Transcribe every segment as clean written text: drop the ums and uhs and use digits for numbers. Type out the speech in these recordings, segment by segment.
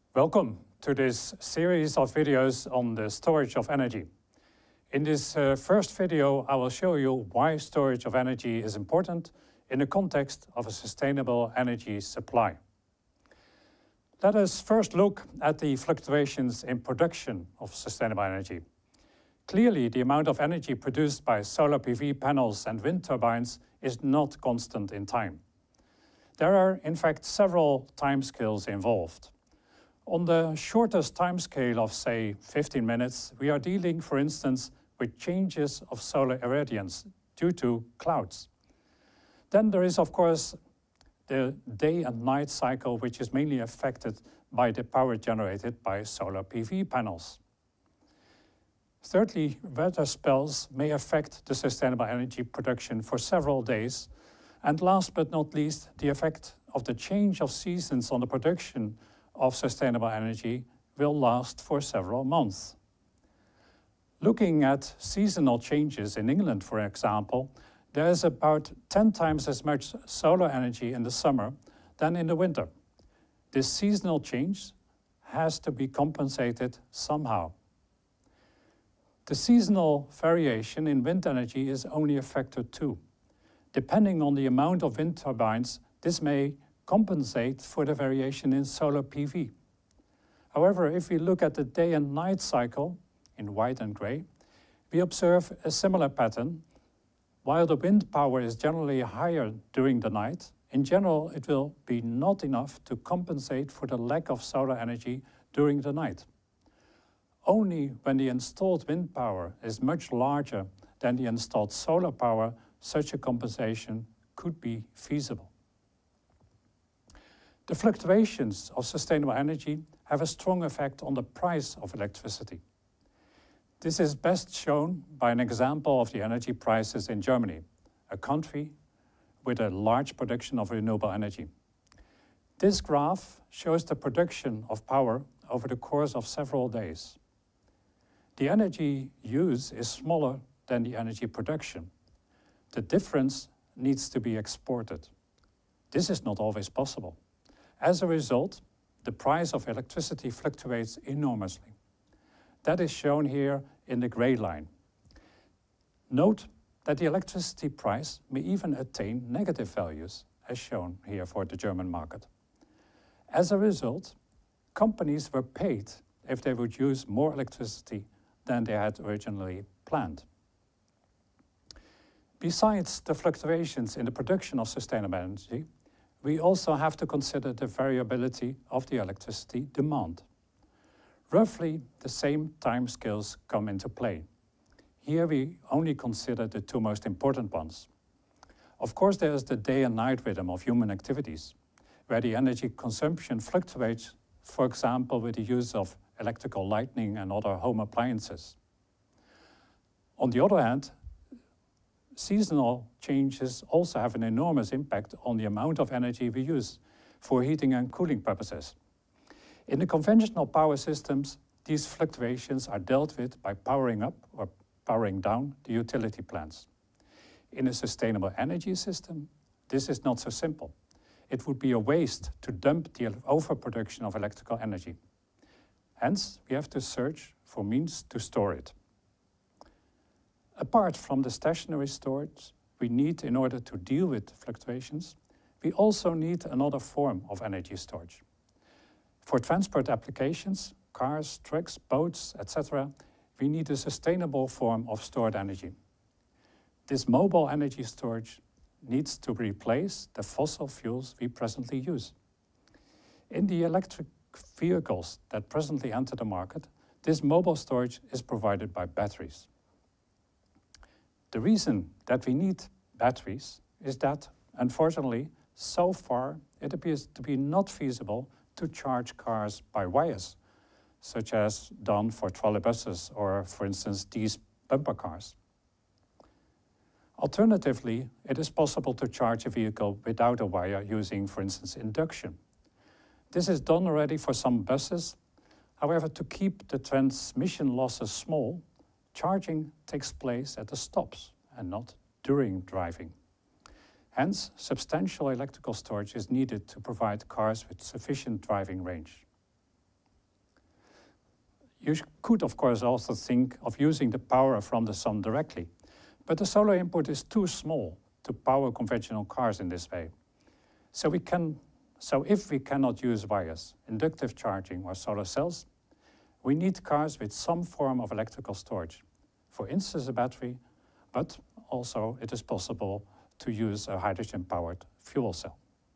Welcome to this series of videos on the storage of energy. In this first video, I will show you why storage of energy is important in the context of a sustainable energy supply. Let us first look at the fluctuations in production of sustainable energy. Clearly, the amount of energy produced by solar PV panels and wind turbines is not constant in time. There are, in fact, several timescales involved. On the shortest timescale of, say, 15 minutes, we are dealing, for instance, with changes of solar irradiance due to clouds. Then there is, of course, the day and night cycle, which is mainly affected by the power generated by solar PV panels. Thirdly, weather spells may affect the sustainable energy production for several days. And last but not least, the effect of the change of seasons on the production of sustainable energy will last for several months. Looking at seasonal changes in England, for example, there is about 10 times as much solar energy in the summer than in the winter. This seasonal change has to be compensated somehow. The seasonal variation in wind energy is only a factor 2. Depending on the amount of wind turbines, this may compensate for the variation in solar PV. However, if we look at the day and night cycle in white and gray, we observe a similar pattern. While the wind power is generally higher during the night, in general it will be not enough to compensate for the lack of solar energy during the night. Only when the installed wind power is much larger than the installed solar power, such a compensation could be feasible. The fluctuations of sustainable energy have a strong effect on the price of electricity. This is best shown by an example of the energy prices in Germany, a country with a large production of renewable energy. This graph shows the production of power over the course of several days. The energy use is smaller than the energy production. The difference needs to be exported. This is not always possible. As a result, the price of electricity fluctuates enormously. That is shown here in the gray line. Note that the electricity price may even attain negative values, as shown here for the German market. As a result, companies were paid if they would use more electricity than they had originally planned. Besides the fluctuations in the production of sustainable energy, we also have to consider the variability of the electricity demand. Roughly the same timescales come into play. Here we only consider the two most important ones. Of course, there is the day and night rhythm of human activities, where the energy consumption fluctuates, for example, with the use of electrical lighting and other home appliances. On the other hand, seasonal changes also have an enormous impact on the amount of energy we use for heating and cooling purposes. In the conventional power systems, these fluctuations are dealt with by powering up or powering down the utility plants. In a sustainable energy system, this is not so simple. It would be a waste to dump the overproduction of electrical energy. Hence, we have to search for means to store it. Apart from the stationary storage we need in order to deal with fluctuations, we also need another form of energy storage. For transport applications, cars, trucks, boats, etc., we need a sustainable form of stored energy. This mobile energy storage needs to replace the fossil fuels we presently use. In the electric vehicles that presently enter the market, this mobile storage is provided by batteries. The reason that we need batteries is that, unfortunately, so far it appears to be not feasible to charge cars by wires, such as done for trolleybuses or, for instance, these bumper cars. Alternatively, it is possible to charge a vehicle without a wire using, for instance, induction. This is done already for some buses. However, to keep the transmission losses small, charging takes place at the stops and not during driving. Hence, substantial electrical storage is needed to provide cars with sufficient driving range. You could, of course, also think of using the power from the sun directly, but the solar input is too small to power conventional cars in this way. So if we cannot use wires, inductive charging or solar cells, we need cars with some form of electrical storage. For instance, a battery, but also it is possible to use a hydrogen-powered fuel cell.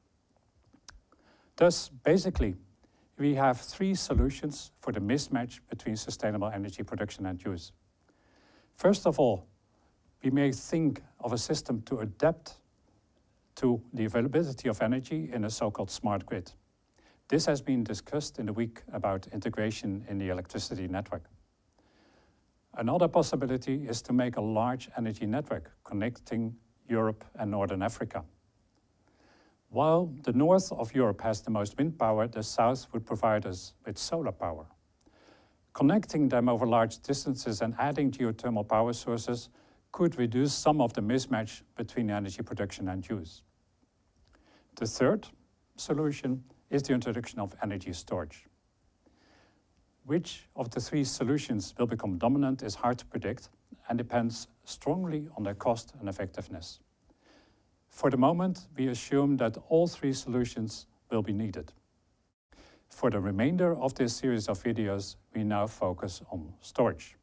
Thus, basically, we have three solutions for the mismatch between sustainable energy production and use. First of all, we may think of a system to adapt to the availability of energy in a so-called smart grid. This has been discussed in the week about integration in the electricity network. Another possibility is to make a large energy network connecting Europe and Northern Africa. While the north of Europe has the most wind power, the south would provide us with solar power. Connecting them over large distances and adding geothermal power sources could reduce some of the mismatch between energy production and use. The third solution is the introduction of energy storage. Which of the three solutions will become dominant is hard to predict and depends strongly on their cost and effectiveness. For the moment, we assume that all three solutions will be needed. For the remainder of this series of videos, we now focus on storage.